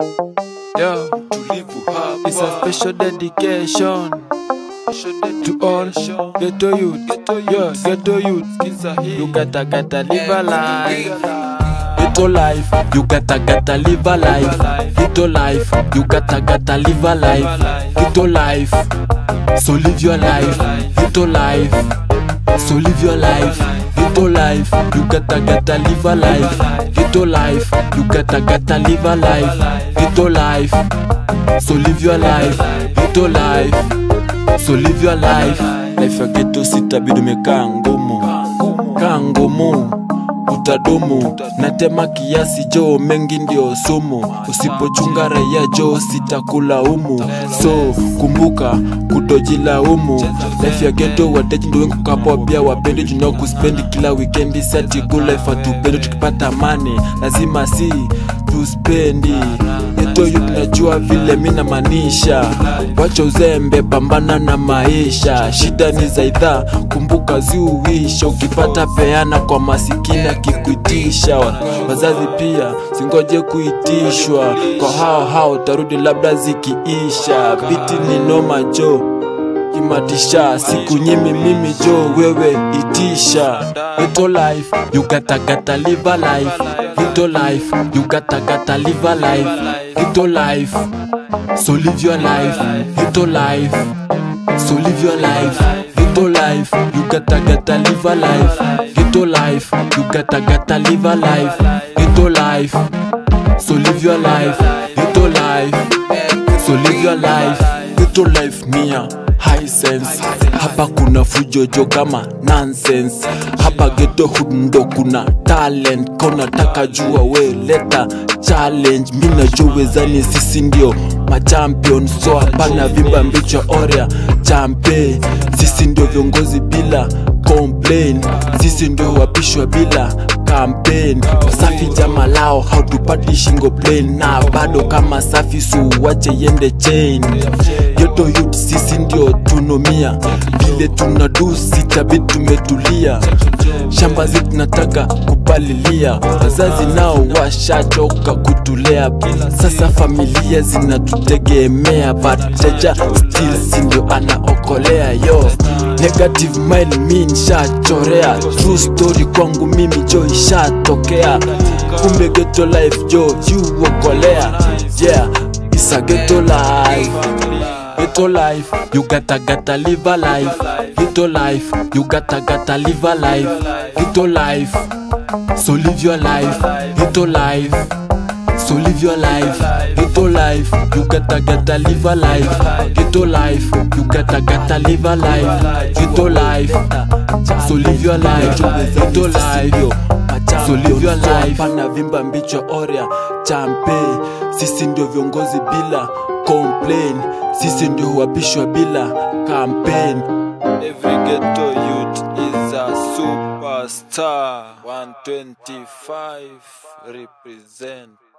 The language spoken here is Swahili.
Yo, it's a special dedication to all ghetto youth. Yo, ghetto youth, you gotta live a life. Ghetto life, you gotta live a life. Ghetto life, you gotta live a life. Ghetto life, so live your life. Ghetto life, so live your life. Ghetto life, you gotta live a life. Ghetto life, you gotta live a life. Ghetto life, so live your life. Ghetto life, so live your life. Life ya ghetto sitabidi umekaa ngumu. Kaa ngumu utadumu, natema kiasi jo, mengi ndio sumu. Usipochunga raia jo, sitakulaumu. So kumbuka kutojilaumu. Life ya ghetto wateji ndio wengi kukapo pia wapendi. Junao kuspendi kila weekendi, sati good life atupendi. Tukipata money lazima si tuspendi. Ghetto youth najua vile mina manisha. Wacha uzembe, pambana na maisha. Shida ni zaidha, kumbuka ziuwisha. Ukipata peana kwa masikini akikuitisha. Wazazi pia singoje kuitishwa. Kwa hao tarudi labda zikiisha. Biti ni noma jo, kimatisha. Siku nyimi mimi jo, wewe itisha. Ghetto life, you gotta live a life. Ghetto life, you gotta live a life. Ghetto life, so live your life. Ghetto life, so live your life. Ghetto life, you gotta live a life. Ghetto life, you gotta live a life. Ghetto life, so live your life. Ghetto life, so live your life. Ghetto life mia high sense. Hapa kuna fujojo kama nonsense. Hapa ghetto hood ndo kuna talent. Kona taka jua we leta challenge. Mina jo wezani sisi ndio machampion. So hapana vimba mbicho oria champe. Sisi ndio viongozi bila complain. Sisi ndio wapishwa bila campaign. Safi jama lao hautupati shingo plain. Na bado kama safi su wache yende chain. Ghetto youth sisi ndio tunomia. Vile tunadu sitabidi tumetulia. Shamba zetu nataka kupalilia. Wazazi nao washachoka kutulea. Sasa familia zinatutegemea. But jaja still si ndio anaokolea. Yo, negative mind mean shachorea. True story kwangu mimi jo ishatokea. Kumbe ghetto life jo you okolea. Yeah, it's a ghetto life. Ghetto life, you gotta live a life. Ghetto life, you gotta live a life. Ghetto life, so live your life. Ghetto life, so live your life. Ghetto life, you gotta live a life. Ghetto life, you gotta live a life. Ghetto life, so live your life. Ghetto life, so live your life. Pana vimba mbicho oria champe. Sisi ndio viongozi bila complain. Sisi ndio huapishwa bila campaign. Every ghetto youth is a superstar. 125 represent.